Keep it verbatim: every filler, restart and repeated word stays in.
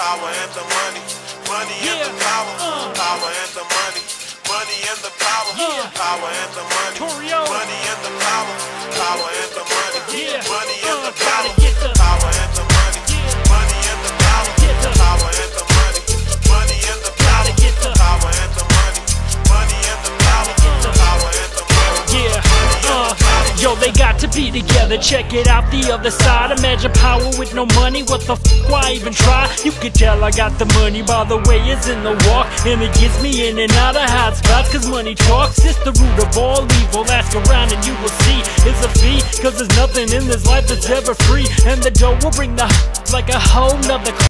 power and the money, money and the power, power and the money, money and the power, power and the money, money and the power, power and the money, money and the power, power and the money, money and the power, power and the money, money and the power, power and the money, money and the power, power and the money, yeah, uh, yo, they got to be together. Check it out, the other side. Imagine power with no money. What the f, why even try? You could tell I got the money by the way it's in the walk, and it gets me in and out of hot spots, cause money talks. It's the root of all evil. Ask around and you will see it's a fee, cause there's nothing in this life that's ever free, and the dough will bring the like a whole nother